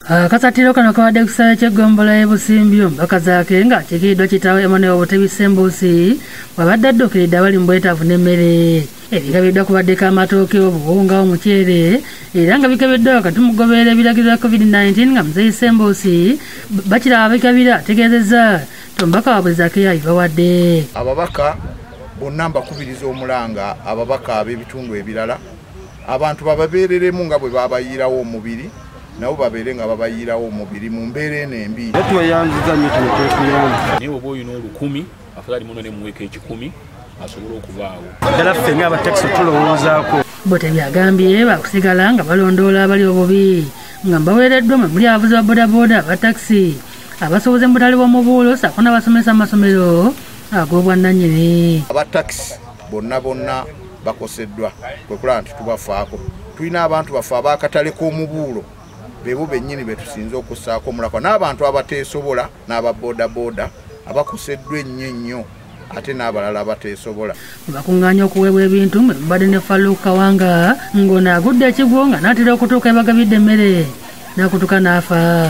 Akasatiro kano kawadde ku kisaawe ky'eggombolola y'e Busimbyo mbaka zaake nga kikiddwa kitaawe Emmanuel Obutebi Ssembuusi bw'abadde adduukiridde abali mu bwetaavu n'emmere. Ebikabiddwa kubaddeko amatooke, obuwunga, omuceere era nga bikabiddwa wakati mu kugoberera ebiragiro bya COVID-19 nga Muzeeyi Ssembuusi bakiraba abikabira ategeezezza omubaka waabwe Zakeya bawadde. Ababaka bonna mbakubiriza omulanga ababaka ab'ebitundu ebirala abantu bababeereremu nga bwe babayiirawo omubiri nabo babeere nga babayiirawo omubiri mu mbeera eno embi. Tweyanziza nnyo kino twefiiramu. Naye oba olina 1000 afadhali muno ne muweeka 10 asobole okuvaawo. Ddala ffe ng'abatakisi tulowoozaako. Obutebi agambye bakusigala nga balondoola abali obubi nga baweereddwa mwe muli abavuzi ba bodaboda, abatakisi, abasoboze mu butale bw'omubuulo ssaako n'abasomesa mu masomero ag'obwannannyini. Abatakisi bonna bakoseddwa kwe kulaba nti tubafaako. Tulina abantu baffe ab'akatale k'omubuulo bebo bennyini betusinze okussaako omulako n'abantu abateesobola n'ababodaboda abakoseddwa ennyo ate n'abalala abateesobola. Bakuŋŋaanya okuweebwa ebintu mwe mubadde ne Faluuk Kawanga ng'ono agudde ekigwo nga n'atera okutuuka ebagabidde emmere n'akutuka n'afa.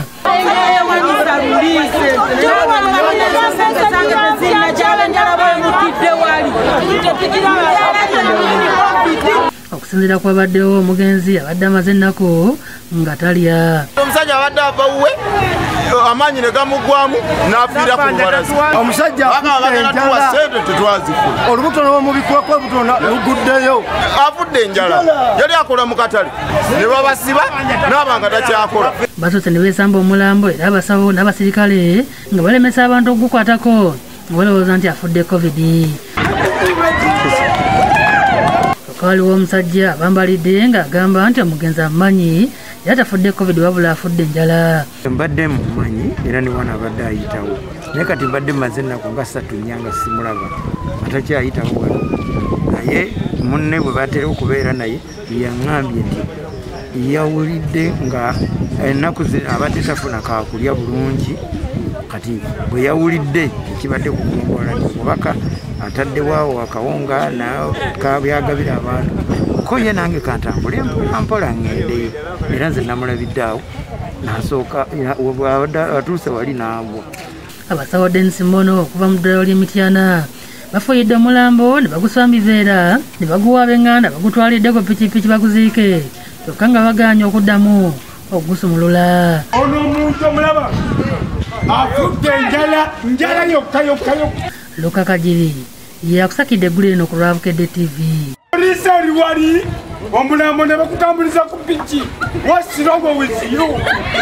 Okusinziira kwabaddewo omugenzi abadde amaze ennaku nga talya. Omusajja abadde avawuwe amaanyi ne gamuggwamu n'afiira ku mbalazi. Omusajja tuwa ssente tetwazifuna. olubuto n'omubikuwako olubuto luguddeyo. Avudde enjala yali akola mu katale ne babasiba n'aba nga takyakola. Basoose ne beesamba omulambo era abasawo n'abasirikale nga balemesa abantu okugukwatako nga balowooza nti afudde COVID. Waliwo omusajja abambalidde ng'agamba nti omugenzi amumanyi era tafudde COVID wabula afudde enjala. Mbadde mumanyi era ne wana abadde ayitawo naye kati mbadde maze ennaku nga 3 nga simulaba atakyayitawo wano naye munne bwe batera okubeera naye yaŋŋambye nti yawulidde nga ennaku abadde tafuna kakulya bulungi kati bwe yawulidde ekibadde ku ggombolola omubaka ataddewo akawunga kabyagabira abantu ko ye nange kantambule mpola ngendeyo era nze namulabidde awo nasooka atuuse wali naabwo. Abasawo Dennis Mono okuva mu ddwaliro ly'Emityana bafuuyidde omulambo ne baguswambiza era ne baguwa ab'eŋŋanda bagutwalidde ku pikipiki baguziike kyokka nga bagaanye okuddamu okugusumulula. Ono omuntu omulaba afudde njala yokka. Luka Kajiri yakusakidde eggulu lino ku Lwabukedde TV. Poliisi ali wali omulambo ne bakutambuliza ku piki. What's wrong with you?